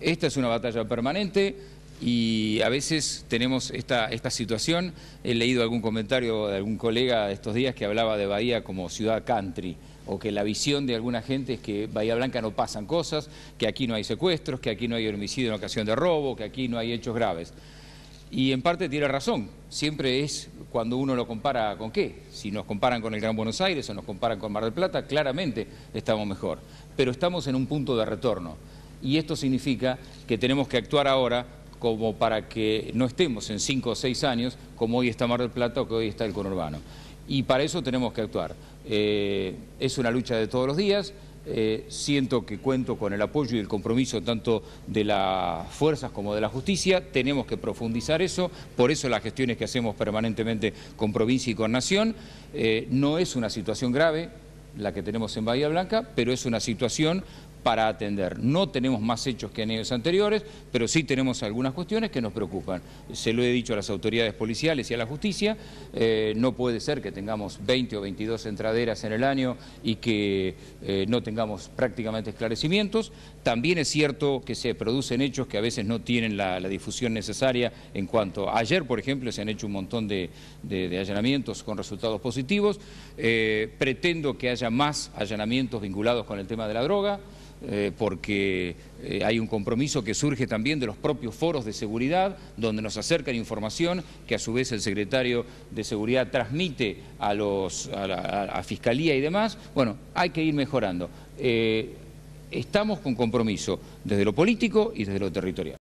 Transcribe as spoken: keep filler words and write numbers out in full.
Esta es una batalla permanente y a veces tenemos esta, esta situación. He leído algún comentario de algún colega estos días que hablaba de Bahía como ciudad country, o que la visión de alguna gente es que Bahía Blanca no pasan cosas, que aquí no hay secuestros, que aquí no hay homicidio en ocasión de robo, que aquí no hay hechos graves. Y en parte tiene razón, siempre es cuando uno lo compara con qué. Si nos comparan con el Gran Buenos Aires o nos comparan con Mar del Plata, claramente estamos mejor. Pero estamos en un punto de retorno y esto significa que tenemos que actuar ahora como para que no estemos en cinco o seis años como hoy está Mar del Plata o que hoy está el conurbano. Y para eso tenemos que actuar. Eh, es una lucha de todos los días. Eh, siento que cuento con el apoyo y el compromiso tanto de las fuerzas como de la justicia. Tenemos que profundizar eso, por eso las gestiones que hacemos permanentemente con provincia y con nación. Eh, no es una situación grave la que tenemos en Bahía Blanca, pero es una situación para atender. No tenemos más hechos que en años anteriores, pero sí tenemos algunas cuestiones que nos preocupan. Se lo he dicho a las autoridades policiales y a la justicia, eh, no puede ser que tengamos veinte o veintidós entraderas en el año y que eh, no tengamos prácticamente esclarecimientos. También es cierto que se producen hechos que a veces no tienen la, la difusión necesaria en cuanto a ayer, por ejemplo, se han hecho un montón de, de, de allanamientos con resultados positivos. Eh, pretendo que haya más allanamientos vinculados con el tema de la droga. Eh, porque eh, hay un compromiso que surge también de los propios foros de seguridad, donde nos acercan información que a su vez el secretario de Seguridad transmite a, los, a, la, a Fiscalía y demás. Bueno, hay que ir mejorando. Eh, estamos con compromiso desde lo político y desde lo territorial.